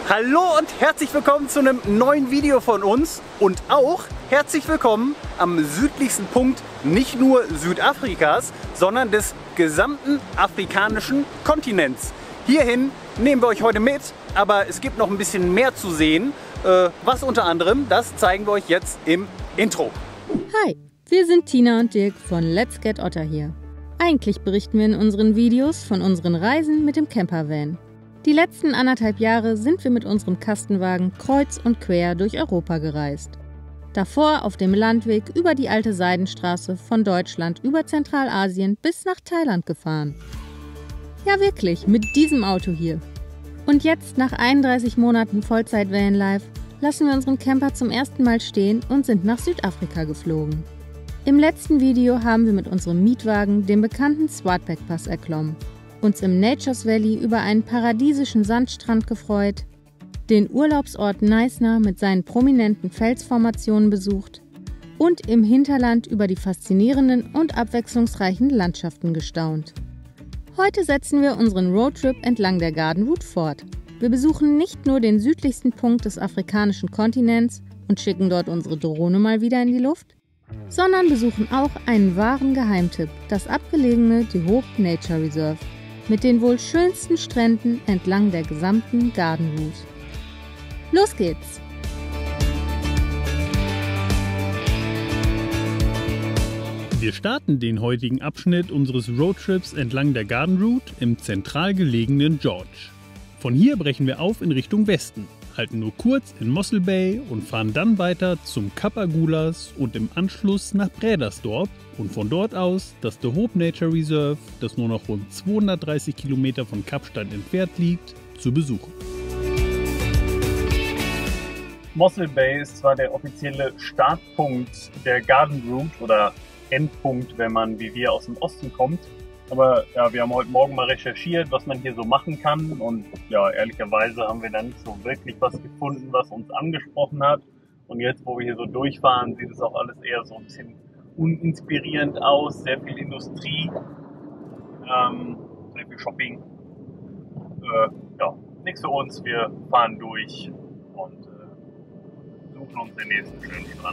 Hallo und herzlich willkommen zu einem neuen Video von uns und auch herzlich willkommen am südlichsten Punkt nicht nur Südafrikas, sondern des gesamten afrikanischen Kontinents. Hierhin nehmen wir euch heute mit, aber es gibt noch ein bisschen mehr zu sehen. Was unter anderem, das zeigen wir euch jetzt im Intro. Hi, wir sind Tina und Dirk von Let's Get Otter hier. Eigentlich berichten wir in unseren Videos von unseren Reisen mit dem Campervan. Die letzten 1,5 Jahre sind wir mit unserem Kastenwagen kreuz und quer durch Europa gereist. Davor auf dem Landweg über die alte Seidenstraße von Deutschland über Zentralasien bis nach Thailand gefahren. Ja wirklich, mit diesem Auto hier. Und jetzt nach 31 Monaten Vollzeit-Vanlife lassen wir unseren Camper zum ersten Mal stehen und sind nach Südafrika geflogen. Im letzten Video haben wir mit unserem Mietwagen den bekannten Swartback-Pass erklommen, uns im Nature's Valley über einen paradiesischen Sandstrand gefreut, den Urlaubsort Knysna mit seinen prominenten Felsformationen besucht und im Hinterland über die faszinierenden und abwechslungsreichen Landschaften gestaunt. Heute setzen wir unseren Roadtrip entlang der Garden Route fort. Wir besuchen nicht nur den südlichsten Punkt des afrikanischen Kontinents und schicken dort unsere Drohne mal wieder in die Luft, sondern besuchen auch einen wahren Geheimtipp, das abgelegene De Hoop Nature Reserve, mit den wohl schönsten Stränden entlang der gesamten Garden Route. Los geht's! Wir starten den heutigen Abschnitt unseres Roadtrips entlang der Garden Route im zentral gelegenen George. Von hier brechen wir auf in Richtung Westen, halten nur kurz in Mossel Bay und fahren dann weiter zum Kap Agulhas und im Anschluss nach Bredasdorp und von dort aus das De Hoop Nature Reserve, das nur noch rund 230 Kilometer von Kapstadt entfernt liegt, zu besuchen. Mossel Bay ist zwar der offizielle Startpunkt der Garden Route oder Endpunkt, wenn man wie wir aus dem Osten kommt. Aber ja, wir haben heute Morgen mal recherchiert, was man hier so machen kann. Und ja, ehrlicherweise haben wir da nicht so wirklich was gefunden, was uns angesprochen hat. Und jetzt, wo wir hier so durchfahren, sieht es auch alles eher so ein bisschen uninspirierend aus. Sehr viel Industrie, sehr viel Shopping. Ja, nichts für uns. Wir fahren durch und suchen uns den nächsten schönen Strand.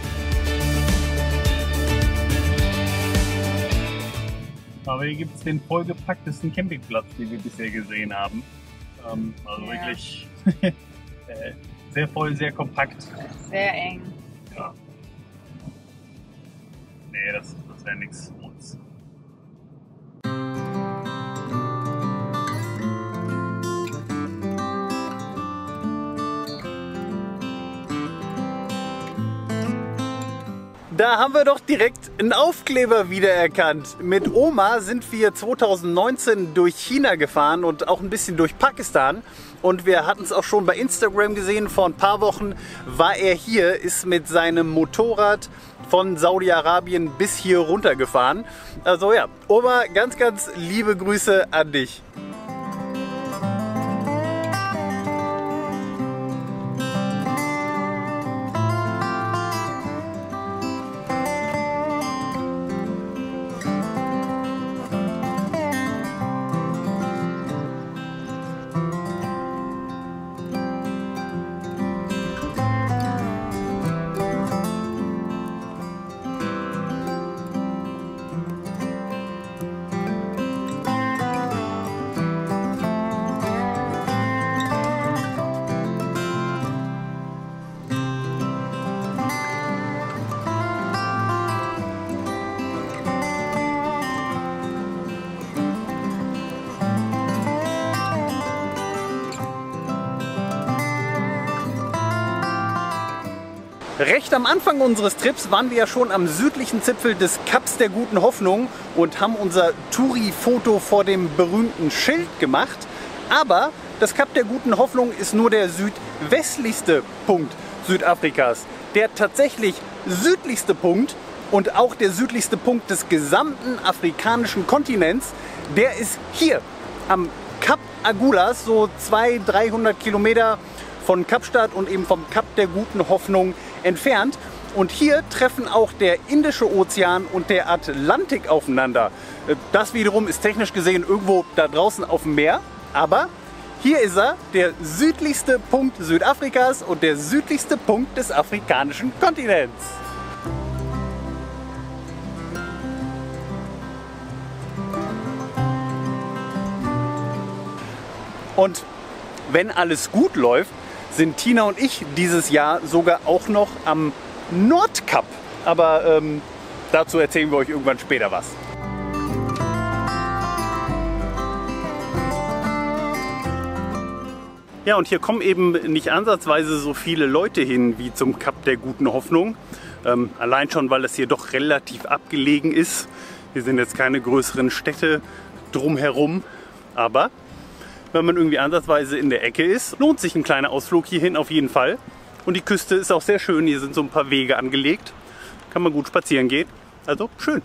Aber hier gibt es den vollgepacktesten Campingplatz, den wir bisher gesehen haben. Also ja. Wirklich sehr voll, sehr kompakt. Sehr eng. Ja. Nee, das wäre nichts für uns. Da haben wir doch direkt einen Aufkleber wiedererkannt. Mit Oma sind wir 2019 durch China gefahren und auch ein bisschen durch Pakistan. Und wir hatten es auch schon bei Instagram gesehen, vor ein paar Wochen war er hier, ist mit seinem Motorrad von Saudi-Arabien bis hier runtergefahren. Also ja, Oma, ganz, ganz liebe Grüße an dich. Recht am Anfang unseres Trips waren wir ja schon am südlichen Zipfel des Kaps der Guten Hoffnung und haben unser Touri-Foto vor dem berühmten Schild gemacht. Aber das Kap der Guten Hoffnung ist nur der südwestlichste Punkt Südafrikas. Der tatsächlich südlichste Punkt und auch der südlichste Punkt des gesamten afrikanischen Kontinents, der ist hier am Kap Agulhas, so 200-300 Kilometer von Kapstadt und eben vom Kap der Guten Hoffnung entfernt. Und hier treffen auch der Indische Ozean und der Atlantik aufeinander. Das wiederum ist technisch gesehen irgendwo da draußen auf dem Meer, aber Hier ist er, der südlichste Punkt Südafrikas und der südlichste Punkt des afrikanischen Kontinents. Und wenn alles gut läuft, sind Tina und ich dieses Jahr sogar auch noch am Nordkap. Aber dazu erzählen wir euch irgendwann später was. Ja, und hier kommen eben nicht ansatzweise so viele Leute hin wie zum Kap der Guten Hoffnung. Allein schon, weil es hier doch relativ abgelegen ist. Hier sind jetzt keine größeren Städte drumherum. Aber wenn man irgendwie ansatzweise in der Ecke ist, lohnt sich ein kleiner Ausflug hierhin auf jeden Fall. Und die Küste ist auch sehr schön. Hier sind so ein paar Wege angelegt. Kann man gut spazieren gehen. Also schön.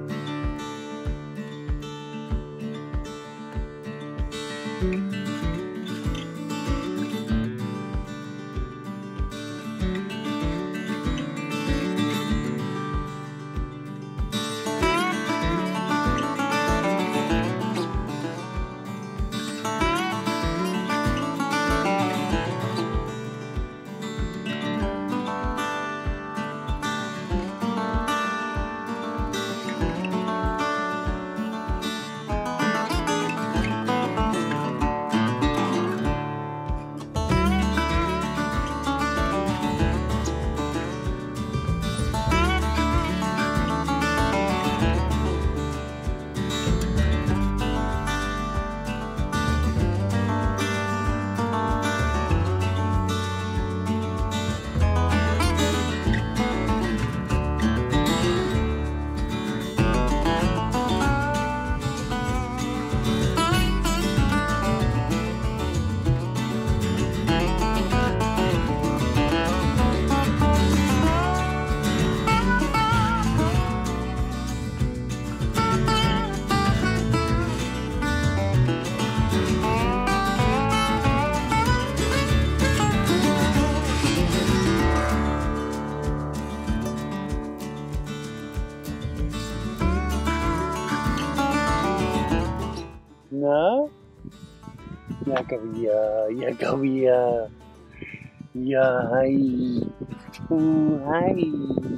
Na? Ja, Gavia, ja, Gavia. Ja, hi. Hi.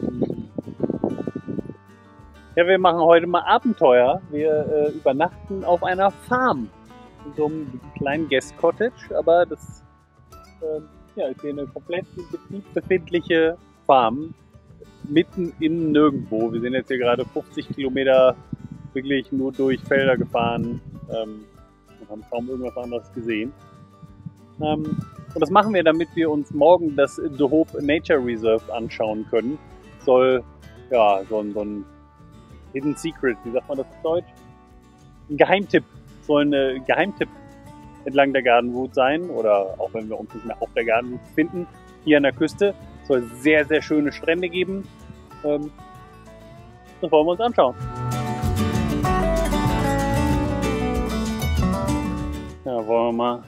Ja, wir machen heute mal Abenteuer. Wir übernachten auf einer Farm. In so einem kleinen Guest Cottage, aber das ist hier eine komplett in Betrieb befindliche Farm. Mitten in nirgendwo. Wir sind jetzt hier gerade 50 Kilometer wirklich nur durch Felder gefahren und haben kaum irgendwas anderes gesehen. Und das machen wir, damit wir uns morgen das The Hope Nature Reserve anschauen können. Soll ja so ein Hidden Secret, wie sagt man das auf Deutsch? Ein Geheimtipp. Soll ein Geheimtipp entlang der Garden Route sein, oder auch wenn wir uns nicht mehr auf der Garden Route befinden, hier an der Küste. Soll sehr, sehr schöne Strände geben. Das wollen wir uns anschauen. Ja, wollen wir mal.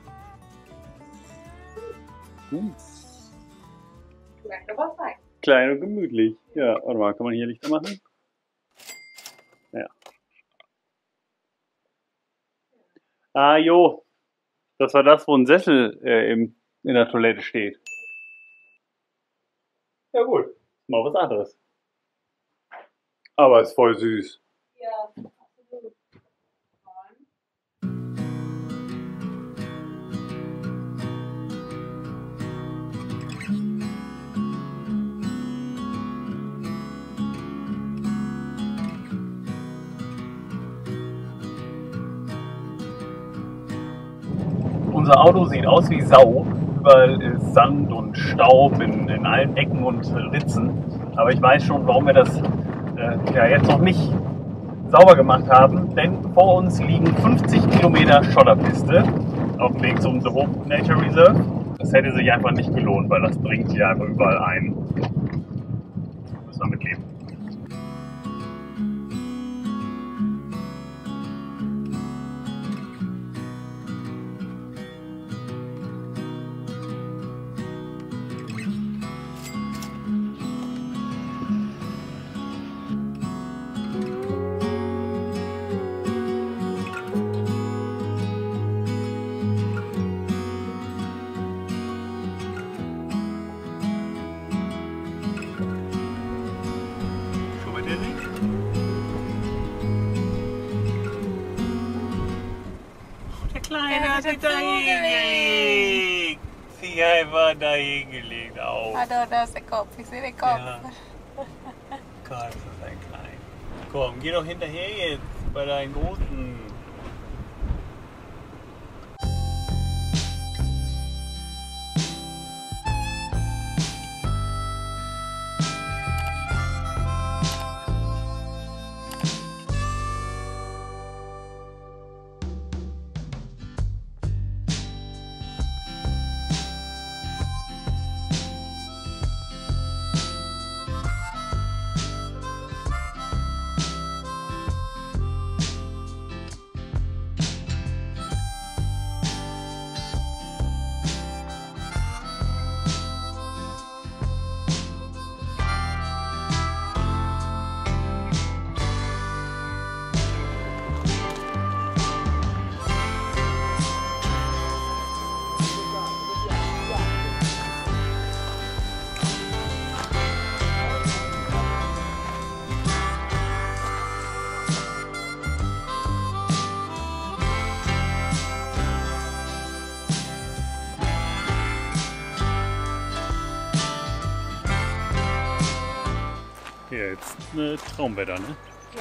Klein und gemütlich. Ja, warte mal, kann man hier Lichter machen? Ja. Ah, jo. Das war das, wo ein Sessel in der Toilette steht. Ja gut, mal was anderes. Aber ist voll süß. Ja, absolut. Unser Auto sieht aus wie Sau. Überall ist Sand und Staub in allen Ecken und Ritzen. Aber ich weiß schon, warum wir das jetzt noch nicht sauber gemacht haben. Denn vor uns liegen 50 Kilometer Schotterpiste auf dem Weg zum The Hope Nature Reserve. Das hätte sich einfach nicht gelohnt, weil das bringt hier einfach überall ein. Müssen wir mitleben. hat sich da hingelegt. Sie einfach da hingelegt auch. Ah, da ist der Kopf. Ich sehe den Kopf. Ja. Gott, ist das ein klein. Komm, geh doch hinterher jetzt bei deinen Großen. Ja, jetzt Traumwetter, ne? Ja.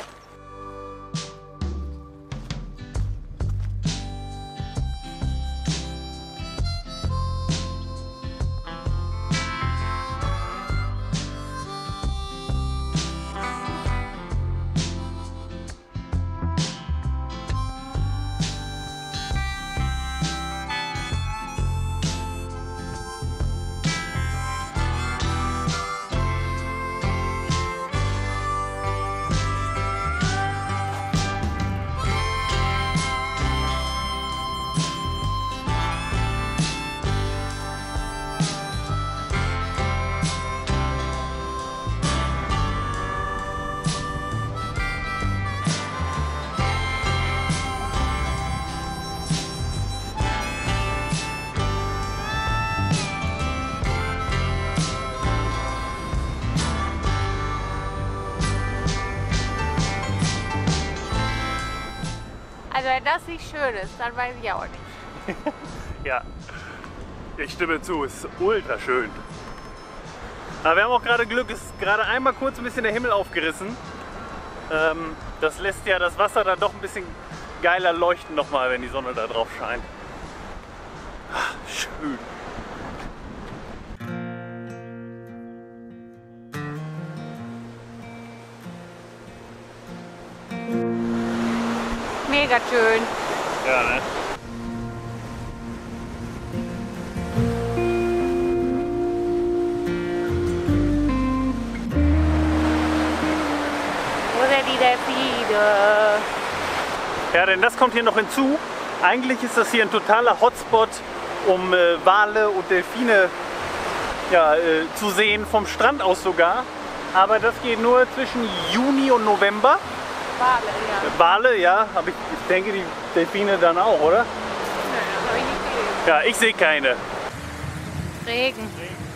Also wenn das nicht schön ist, dann weiß ich auch nicht. Ja, ich stimme zu, es ist ultra schön. Aber wir haben auch gerade Glück, es ist gerade einmal kurz ein bisschen der Himmel aufgerissen. Das lässt ja das Wasser dann doch ein bisschen geiler leuchten nochmal, wenn die Sonne da drauf scheint. Ach, schön. Mega schön. Ja, ne? Wo sind die Delfine? Ja, denn das kommt hier noch hinzu. Eigentlich ist das hier ein totaler Hotspot, um Wale und Delfine zu sehen, vom Strand aus sogar. Aber das geht nur zwischen Juni und November. Wale, ja. Wale, ja, aber ich denke die Delfine dann auch, oder? Nein, das habe ich nicht gesehen. Ja, ich sehe keine. Regen.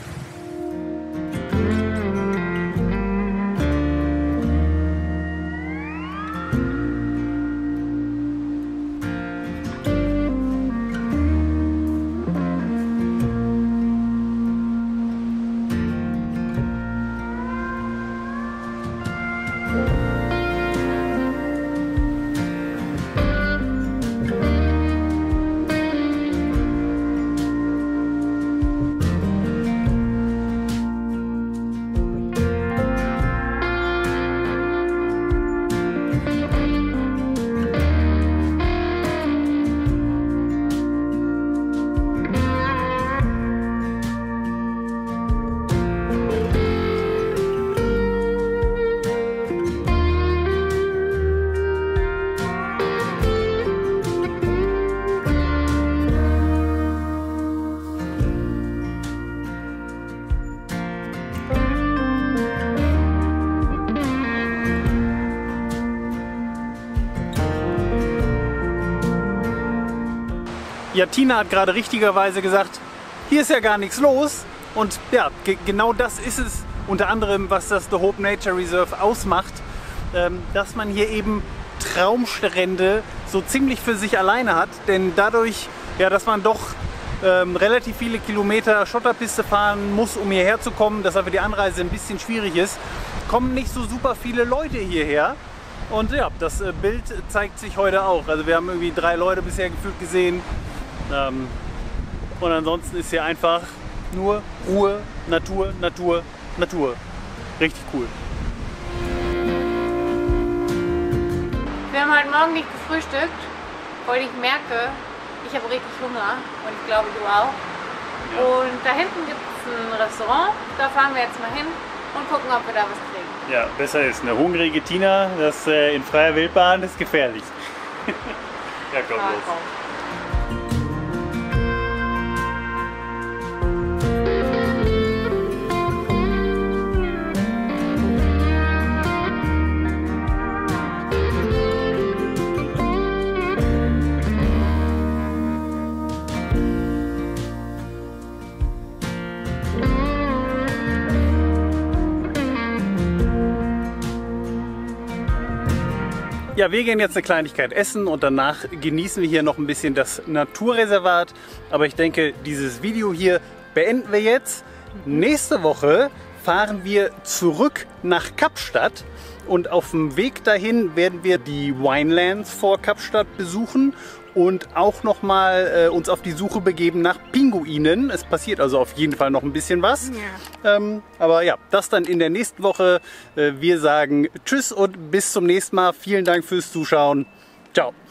Ja, Tina hat gerade richtigerweise gesagt, hier ist ja gar nichts los. Und ja, genau das ist es unter anderem, was das The Hope Nature Reserve ausmacht, dass man hier eben Traumstrände so ziemlich für sich alleine hat. Denn dadurch, ja, dass man doch relativ viele Kilometer Schotterpiste fahren muss, um hierher zu kommen, dass für die Anreise ein bisschen schwierig ist. Kommen nicht so super viele Leute hierher. Und ja, das Bild zeigt sich heute auch. Also wir haben irgendwie 3 Leute bisher gefühlt gesehen. Und ansonsten ist hier einfach nur Ruhe, Natur, Natur, Natur. Richtig cool. Wir haben heute Morgen nicht gefrühstückt, weil ich merke, ich habe richtig Hunger und ich glaube du auch. Ja. Und da hinten gibt es ein Restaurant, da fahren wir jetzt mal hin und gucken, ob wir da was kriegen. Ja, besser ist. Eine hungrige Tina, das in freier Wildbahn ist gefährlich. Ja, komm los. Ja, wir gehen jetzt eine Kleinigkeit essen und danach genießen wir hier noch ein bisschen das Naturreservat. Aber ich denke, dieses Video hier beenden wir jetzt. Nächste Woche fahren wir zurück nach Kapstadt und auf dem Weg dahin werden wir die Winelands vor Kapstadt besuchen und auch nochmal uns auf die Suche begeben nach Pinguinen. Es passiert also auf jeden Fall noch ein bisschen was. Ja. Aber ja, das dann in der nächsten Woche. Wir sagen Tschüss und bis zum nächsten Mal. Vielen Dank fürs Zuschauen. Ciao.